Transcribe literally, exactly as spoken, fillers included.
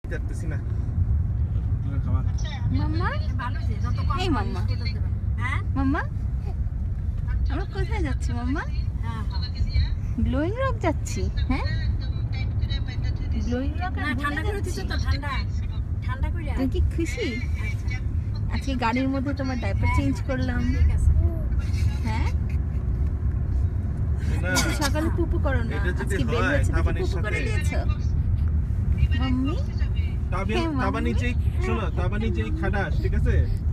যাচ্ছি না মাম্মা এই মাম্মা হ্যাঁ মাম্মা আমরা কোথায় যাচ্ছি মাম্মা? গ্লোয়িং রক যাচ্ছি। হ্যাঁ গ্লোয়িং রক না ঠান্ডা করে দিছো তো ঠান্ডা ঠান্ডা করে তুমি কি খুশি? আজকে গাড়ির মধ্যে তোমার ডাইপার চেঞ্জ করলাম। ঠিক আছে হ্যাঁ সকালে পুপু করো না, আজকে বের হয়েছে পুপু করে দিয়েছো মাম্মি? তাবা নিচেই শোনো, তাবা নিচেই খাটাস, ঠিক আছে?